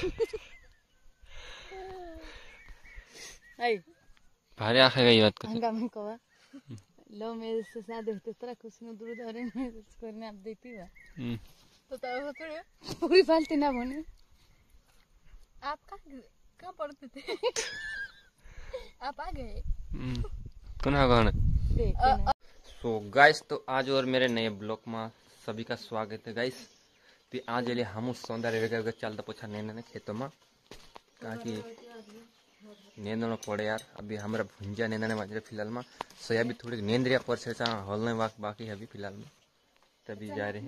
आई भारी आखा गई बात को हंगा में कवा लो मेरे से शादी होते तरह कुछ न दूर दौरे में उसको ने आप देती बा तो तब थोड़े पूरी फालतू ना बने आप कहाँ पढ़ते थे आप आ गए कौन है सो गाइस तो आज और मेरे नए ब्लॉग में सभी का स्वागत है गाइस। तो आज लिए हम सौंदर्य वगैरह चलता पोछा ने खेतों में ताकि नींदना पड़े यार। अभी हमारा भुंजा नींदने बाज रहे फिलहाल में। सो अभी थोड़ी नींद रिया पर से हलने बाकी है अभी फिलहाल में। तभी जा रहे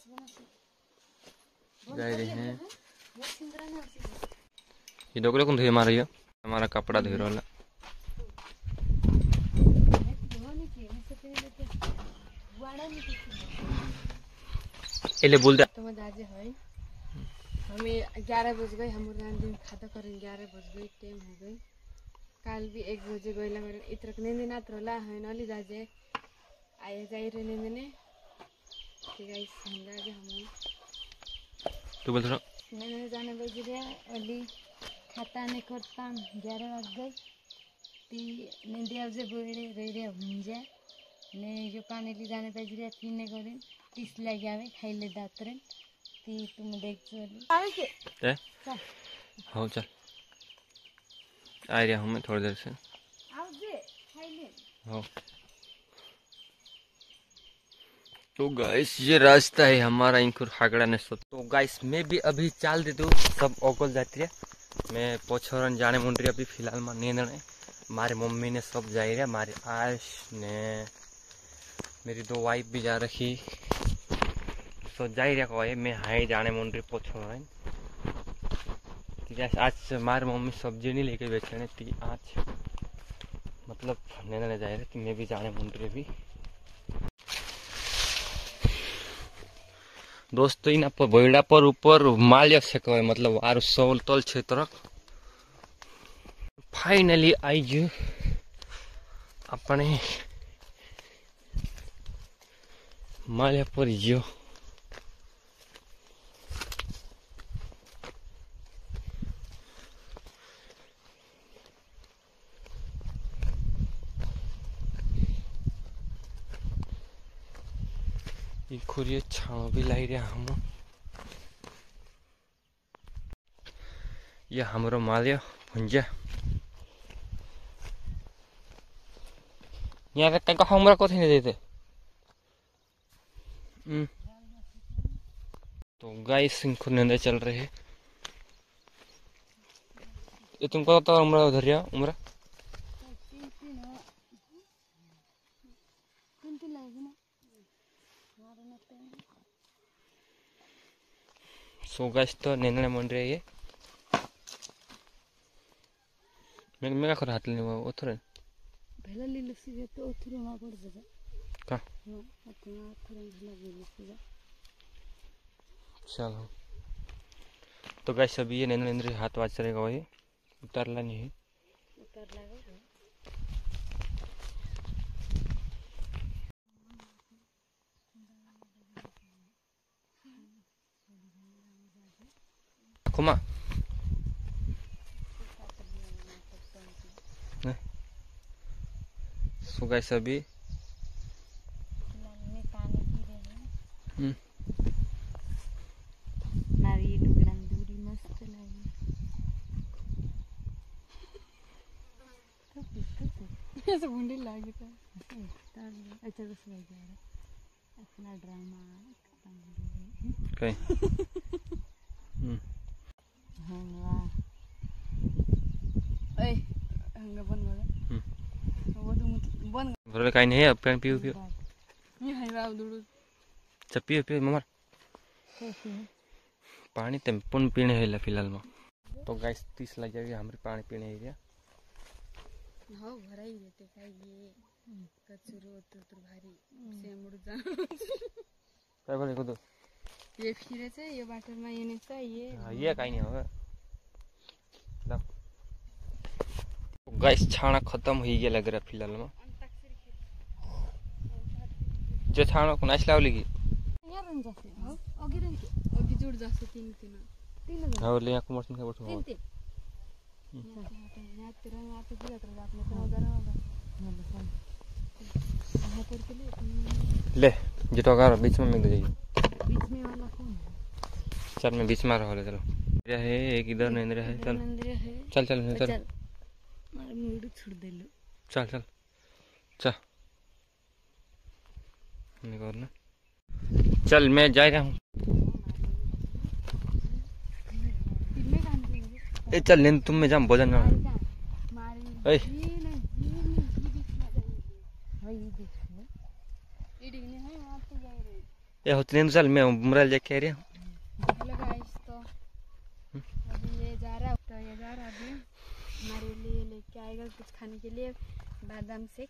हैं ये डोकरे को धोई मार हमारा कपड़ा धोई रहा बोलते तो मजा आज है हमें 11 बज गए। हम दिन खाता करें 11 बज गई टाइम हो गई। काल भी 1 बजे गईला मेरे इतर नींद ना रहला है नली जाजे आए जाई रे नींद ने ठीक है संगा जे हम तू बोल रहा मैंने जाने बज रहा अली खाता ने करता 11 बज गई ती नींद अब जे बोले रे रे भुंजा ने जो पानी ली जाने बज रहा पीने करें 30 लग आवे खाइले दातरे ती तुम देख चली आवे के हाँ चल आ रहा हूँ मैं थोड़ी देर से आओ जे खाइले हाँ। तो गाइस ये रास्ता है हमारा इंकुर हागड़ा ने सो। तो गाइस मैं भी अभी चाल दे दूँ सब ओगल जाती है। मैं पोछरन जाने मुंडरी अभी फिलहाल में नींद ने मारे मम्मी ने सब जा रहा मारे आश ने मेरी 2 वाइफ भी जा रखी तो जा रहा को मैं हाई जाने मुंडरी पोछरन ठीक है। आज मारे मम्मी सब्जी नहीं लेके बेचने थी आज मतलब नींद जा रहे थी मैं भी जाने मुंडरी भी दोस्तों इन पर भैड़ा पर ऊपर माल्य से कहे मतलब आर सोल तल क्षेत्र फाइनली आईज अपने माल्य पर जो खुरिया छाव भी लाई रहा हम ये हमारो माल्य भुंजा यहाँ का हमरा कथी नहीं देते। तो गाइस इनको नींद चल रहे है ये तुमको तो उम्र उधर रहा उम्र सो गाइस तो नींदने मन रही है मैं का हाथ लेने वो उधर पहले ले लसी जे तो उधर ना पड़ जाए का हां अपना थोड़ा लगे लसी चलो। तो गाइस अभी ये नींद हाथ वाच रहेगा वही उतरला नहीं है उतर लगा खुमा सो गाइस अभी में पानी पी रहे हैं नारी डुगलान दूरी मस्त लगी ऐसे बुंडे लगे था अच्छा बस लग जा रहा अपना ड्रामा खत्म कहीं हाँ वाह ए हंगा बन गया वो तो बन घर कहीं नहीं है पेन पियो पियो ये है राव दुडू चल पियो पियो ममर पानी तो पुन पीने है फिलहाल में। तो गाइस 30 लग जाएगी हमारे पानी पीने एरिया हाँ भरा ही रहते का ये कचरो तो भारी से मुड़ जा काय बोले को तो ये फिरे से ये वाटर में ये नहीं चाहिए ये कहीं नहीं होगा लो। गाइस छाना खत्म हो गया लग रहा फिलहाल में जो छाना को नाच लावली की यार रन जाते हो ओगी रन ओगी जोड़ जाते तीन तीन जण हो ले aku motion ke तीन तीन यहाँ तिरंगा आते दिया तो आपने तो उधर होगा यहाँ पर के लिए ले जितो कर बीच में दे जाइए बीच में वाला कौन है? चल मैं बीच में रहा ले चलो ये है एक इधर नेंद्र है चल मंदिर है चल चल चल चल मारे मूड छोड़ दे लो चल चल चल निकल ना चल मैं जा रहा हूँ कितने काम करेंगे ए चल लेन तुम में जाम भोजन में मारे ए ये नहीं वही देखो ये डिगने है वहां तो जा रहे ए होते नहीं चल मैं उमरा लेके आ रहा हूँ हेलो गाइस तो अभी ये जा रहा अभी हमारे लिए लेके आएगा कुछ खाने के लिए बादाम शेक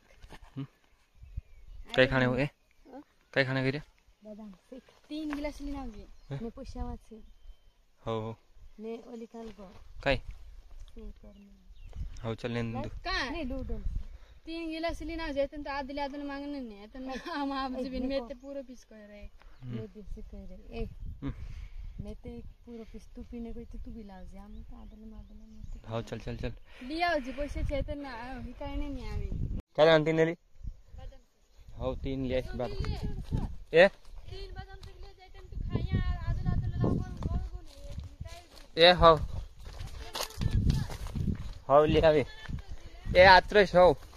कई खाने हुए कई खाने के लिए बादाम शेक 3 गिलास लेना होगी मैं पैसा मत से हो ने ओली काल को कई शेक करने हो चल लेन दो का नहीं नूडल 3 गिलास लेना जेतन तो आधे आधे मांगने नहीं तन हम आप से बिन में ते पूरा पीस कर रहे मैं देसी कह रहे ए मैं ते पूरा पीस तू पीने को तू भी लाओ जा हम तो आधे मादले हो चल चल चल लिया जी पैसे चेतन ना हिकाय नहीं आवे क्या अंतिम नेली हो 3 लिया इस बार ए 3 बादाम शेक ले जेतन तू खाया आधे आधे लगाओ को ए हो ले आवे ए आत्रश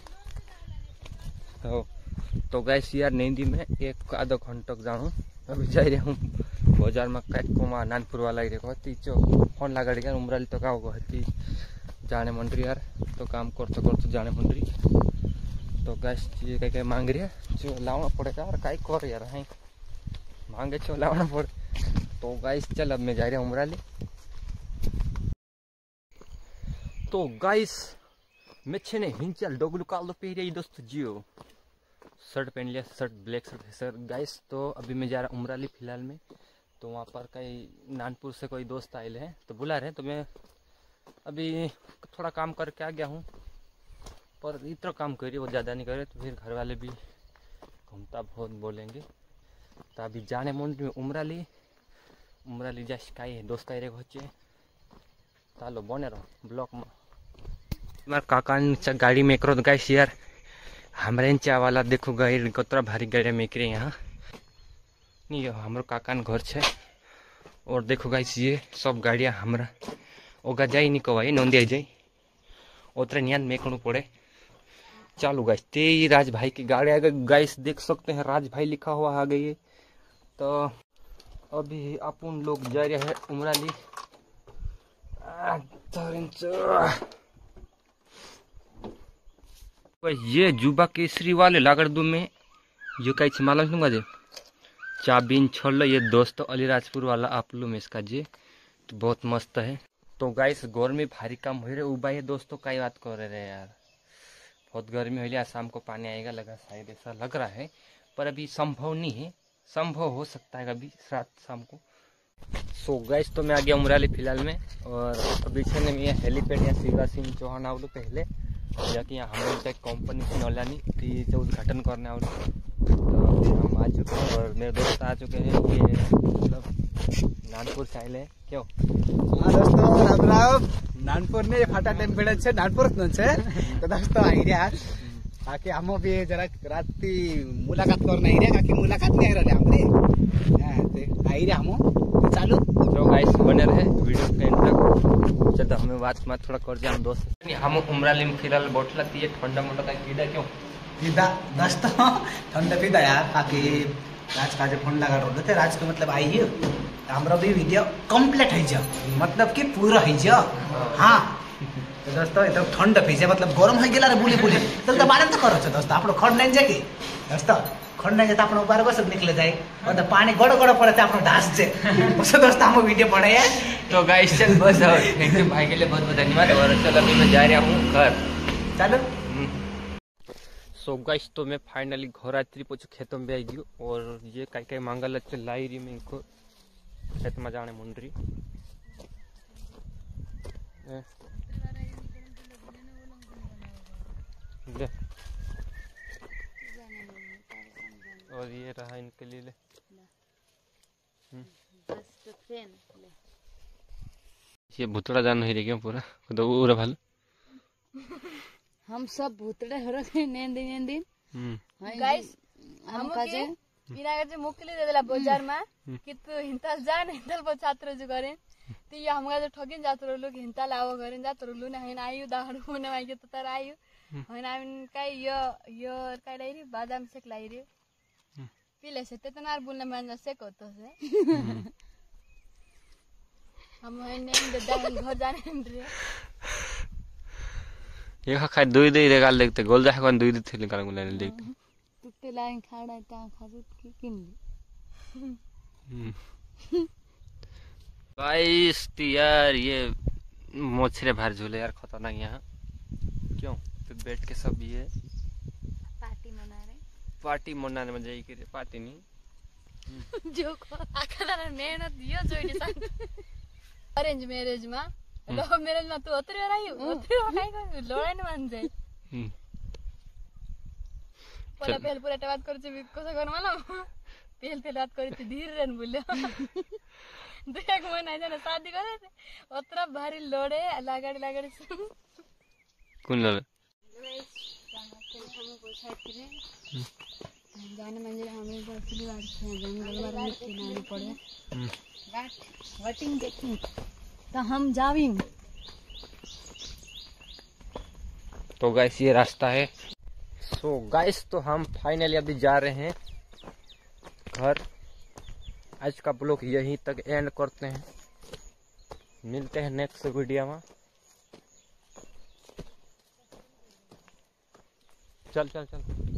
हो तो गैस यार नींदी में एक आधो घंटा तक जाऊँ अभी जा रहा हूँ बाजार में काटकोमा नानपुर वाला कहती चो फोन लगाड़ी क्या उमराली तो का कहती जाने मंडरी यार तो काम करते जाने मंडरी तो गैस ये कहीं मांग रही है जो लाना पड़ेगा और कहीं कर यार है मांगे चो लाना पड़े तो गैस चल अब मैं जा रहा हूँ उमराली तो गैस मैं छे ने हिंचल डोगलू कालो पहरे दोस्त जियो शर्ट पहन लिया शर्ट ब्लैक शर्ट है सर गाइस तो अभी मैं जा रहा हूँ उमराली फिलहाल में तो वहाँ पर कई नानपुर से कोई दोस्त आए हैं तो बुला रहे हैं तो मैं अभी थोड़ा काम करके आ गया हूँ पर इतना काम करिए वो ज़्यादा नहीं करे तो फिर घर वाले भी घूमता बहुत बोलेंगे तो अभी जाने मुंड में उमराली जैसे काई है दोस्त आए होचे तालो बने रहो ब्लॉक में मार काका गाड़ी में करो तो गाइस यार हमारे चा वाला देखो गाड़ी कतरा भारी गाड़ी में करे यहाँ नहीं हमारे काका घर छे और देखो गाइस ये सब गाड़ियाँ हमारा ओगा जाई नहीं कवाई नंदिया जाई उतरे नियान मेकणु पड़े चालू गाइस ते राज भाई की गाड़ी आ गई गाइस देख सकते हैं राज भाई लिखा हुआ आ गई है तो अभी अपन लोग जा रहे हैं उमराली ये जुबा केसरी वाले लागड़दू में जो कहीं मालूम दूंगा जे चाबीन छोड़ ये दोस्त अलीराजपुर वाला आप लो में इसका जे तो बहुत मस्त है तो गाइस गर्मी भारी कम हो रहे उबा ये दोस्तों कई बात कर रहे यार बहुत गर्मी हो रही शाम को पानी आएगा लगा शायद ऐसा लग रहा है पर अभी संभव नहीं है संभव हो सकता है अभी रात शाम को सो गाइस तो मैं आ गया उमराली फिलहाल में और अभी से मैं हेलीपैड या शिवराज सिंह चौहान आवलो पहले जाकि यहाँ हमें कंपनी से नौलानी तो उद्घाटन करने आवलो तो हम आ चुके हैं और मेरे दोस्त आ चुके हैं ये मतलब नानपुर से आए क्यों हाँ दोस्तों राम राम नानपुर ने फाटा टेम्पेरेचर है नानपुर तो दोस्तों आई रहा ताकि हम भी जरा राती मुलाकात करना आई रहा ताकि मुलाकात नहीं रहे हमने आई रहा हम चालू तो गाइस बने रहे वीडियो के एंड तक चलो हमें बात मत थोड़ा कर जाए हम दोस्त हम उमराली में फिलहाल बोतल है ठंडा मोटा का कीड़ा क्यों पीदा दोस्तों ठंडा पीदा यार ताकि राज का जो फोन लगा रहे थे राज को मतलब आई है हमारा भी वीडियो कंप्लीट है मतलब कि पूरा है हाँ तो दोस्तों ये तो ठंड पीछे मतलब गरम हो गया बुली बुली तो बारे तो करो दोस्तों आप खंड नहीं जाए दोस्तों खंड नहीं जाए तो बार बस निकले जाए मतलब पानी गड़ गड़ पड़े तो आप ढास जाए बस दोस्तों हम वीडियो बनाए तो गाइस चल बस थैंक यू भाई के लिए बहुत बहुत धन्यवाद और चल अभी मैं जा रहा हूँ घर चलो सो गाइस तो मैं फाइनली घर आती पहुंचे खेतों में आई गई और ये कई कई मांगल लाई रही मैं इनको खेत में जाने मुंडरी और ये रहा इनके लिए ले ये भुतड़ा जान नहीं रही क्यों पूरा तो पूरा भालो हम सब भूतड़े हो रखे नेंदी नेंदी गाइस हम काजे बिना जे मुकली दे देला बाजार में कि तू हिंताल जा न हिंताल पर छात्र जो करे ती हमगा जो ठगिन जात लोग हिंताल आवो करे जात लो न हैन आयु दाहडु न मागे त तर आयु हैन आइन काय यो काय डायरी बादाम शेक लाई रे पीले से ते तनार बुलने मन से को तो से हम ने दान घर जाने रे ये खाई दुई दुई रेगाल देखते गोल जा कौन दुई दुई थे निकाल गुले देखते तुते लाइन खाड़ा ता खाजुत की किन गाइस यार ये मोछरे भर झूले यार खतरनाक यहाँ क्यों तो बैठ के सब ये पार्टी मनाने में जाई के पार्टी नहीं जो को आखला मेहनत दियो जोइने सान अरेंज मैरिज में लव मैरिज में तू उतरे रही उतरे लोड़ाई न मान जाए पहले पहले पूरा बात कर छी कोसा घर वाला पहले बात करी थी धीरे रहन बोले देख मन आ जाने शादी करे उतरा भारी लोड़े लागाड़ी कौन लड़ जाने मंदिर हमें बसली बात है जंगल में रहने के नाम पड़े वटिंग देखी तो हम जाविंग तो गाइस ये रास्ता है सो गाइस तो हम फाइनली अभी जा रहे हैं घर आज का ब्लॉग यहीं तक एंड करते हैं मिलते हैं नेक्स्ट वीडियो में चल